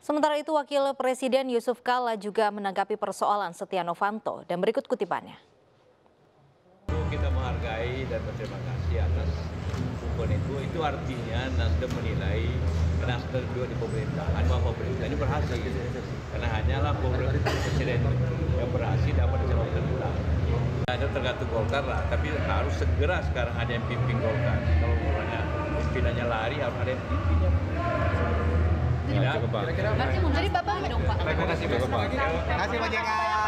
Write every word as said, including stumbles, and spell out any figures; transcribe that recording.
Sementara itu, Wakil Presiden Yusuf Kala juga menanggapi persoalan Setia Novanto dan berikut kutipannya. Kita menghargai dan berterima kasih atas dukungan itu. Itu artinya Nasdem menilai Nasdem dua di pemerintahan bahwa pemerintah ini berhasil. Karena hanyalah presiden yang berhasil dapat dicalonkan ulang. Ada tergantung Golkar lah, tapi harus segera sekarang ada yang pimpin Golkar. Kalau orangnya pimpinannya lari, harus ada yang pimpinnya. Tidak. Berarti Bapak dong Pak. Terima kasih Pak. Terima kasih Pak J K.